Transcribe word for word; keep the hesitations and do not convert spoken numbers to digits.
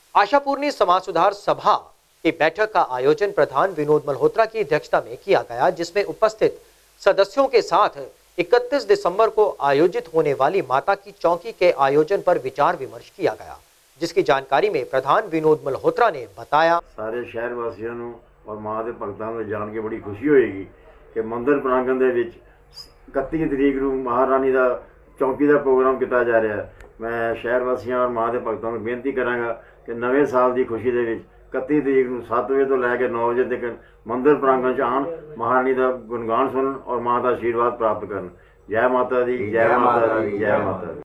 आशापूर्णी समाज सुधार सभा की बैठक का आयोजन प्रधान विनोद मल्होत्रा की अध्यक्षता में किया गया, जिसमें उपस्थित सदस्यों के साथ इकतीस दिसंबर को आयोजित होने वाली माता की चौकी के आयोजन पर विचार विमर्श किया गया, जिसकी जानकारी में प्रधान विनोद मल्होत्रा ने बताया। सारे शहर वासियों और मां के भगतों को जान के बड़ी खुशी होगी कि मंदिर प्रांगण के इकतीस तरीक को महारानी का चौकी का प्रोग्राम किया जा रहा है। मैं शहर वासियों और मां के भगतों को बेनती करांगा कि नवे साल की खुशी के इकतीस तरीक को सत्त बजे तो लैके नौ बजे तक मंदिर प्रांगण च आन, महारानी का गुणगान सुनन और मां का आशीर्वाद प्राप्त करन। जय माता दी, जय माता दी, जय माता दी।